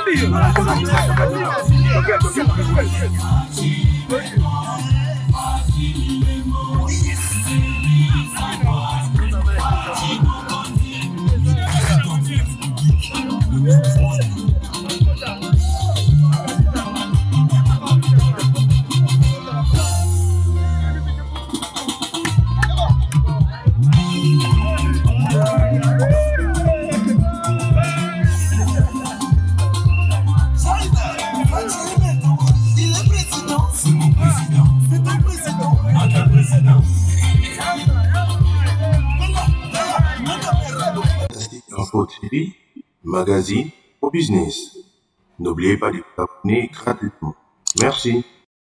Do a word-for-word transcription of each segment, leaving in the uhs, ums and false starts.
Info T V, magazine au business. N'oubliez pas de vous abonner gratuitement. Merci.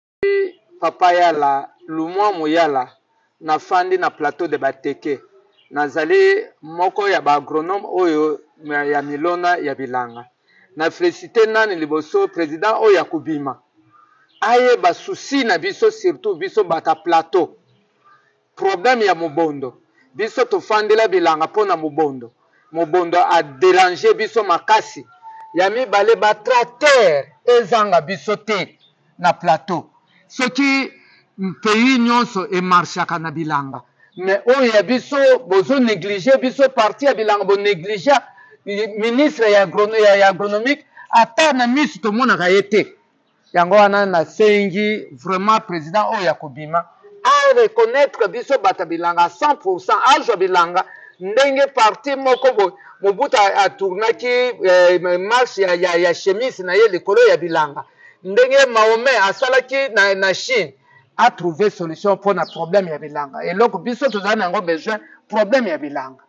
Papa yala, lumwa moyala, na fandi na plateau de Bateke. Nazali moko ya ba agronome oyo ya milona ya bilanga. Na félicité nani liboso président oyo ya kubima. Aye ba souci na biso surtout biso bata plateau. Problème ya mobondo. Biso to fandela bilanga pona mobondo. Mobondo a dérangé biso makasi. Yami bale ba tracteur ezanga biso te na plateau. Ce qui pays nyonso e marchaka na bilanga. Mais oyo ya biso bozo négliger biso parti ya bilanga bo négliger ministre ya agronomique ata na misu to mona kayete. Yango wana na sengi vraiment président oyo ya kobima a reconnaître biso bata bilanga cent pour cent ajo bilanga ndenge parti moko bo mobuta a tournaki eh, marche ya, ya, ya chemise na ye likolo ya bilanga ndenge Mahomet asalaki na, na Chine a trouvé solution pour na problème ya bilanga et donc biso tozana yango besoin problème ya bilanga.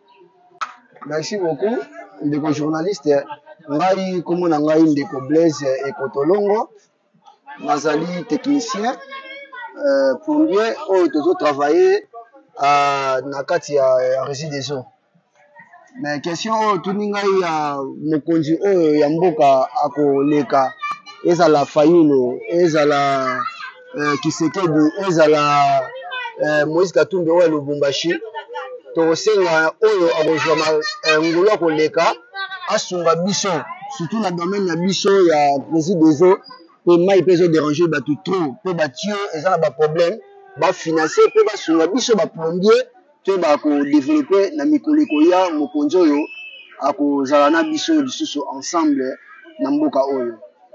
Merci beaucoup ndeko journaliste ngai komona ngai ndeko Blaise Ekotolongo nazali technicien euh, plombier oyo tozo travailler à na kati ya, ya régie des eaux. Mais question oyo tuni ngai ya mokonzi oyo ya mboka akoleka ezala Fayulu ezala euh, Kisekedi ezala euh, Moïse Katumbi oyo Lubumbashi tosenga oyo akozwa euh, ngulu akoleka asunga biso surtout na domaine ya biso ya régie des eaux pe mai pe zo déranger batu trop pe batio ezala ba problème ba financer pe ba sunga biso ba plombier te ba ko développer na mikoleko ya mokonzi oyo akozala na biso lisusu ensemble na mboka oyo.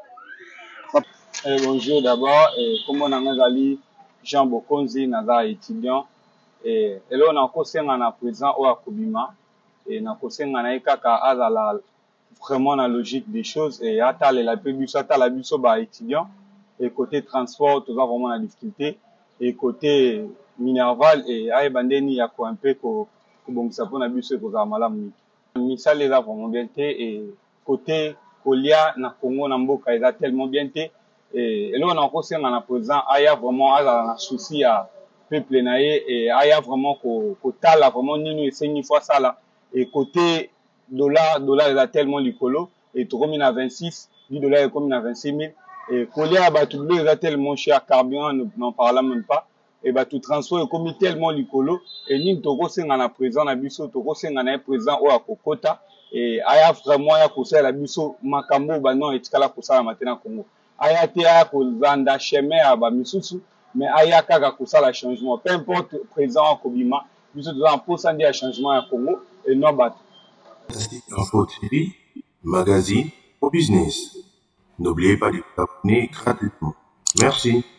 Eh, bonjour d'abord, et comme on a nazali Jean Bokonzi naza étudiant et et là on a kosenga na président o akobima et na kosenga na ekaka azala vraiment la logique des choses et atale la biso atala biso ba étudiant et côté transport tout ça vraiment la difficulté et côté minerval et ay bandeni ya ko un peu ko bongisa pona biso ko za malamu misala eza vraiment bien té et côté kolia na Congo na mboka eza tellement bien té et là on a kosenga na président aya vraiment azala na souci ya peuple na ye et aya vraiment ko ko tala vraiment nini esengi fois ça là et côté dollar dollar est tellement likolo et tout comme il a vingt-six dix dollars est comme il a vingt-six mille et colia ba tout bleu est tellement cher carburant n'en parlant même pas et ba tout transport est comme tellement likolo et ni toko senga na président na biso toko senga na président o akokota et aya vraiment ya kosa la biso makambo ba non etikala kosa matena Congo aya te aya ko zanda chemin ya ba misusu mais aya kaka kosa la changement peu importe président Kobima biso doit pour un changement à Congo et non bat. Info T V, magazine au business. N'oubliez pas de vous abonner gratuitement. Merci.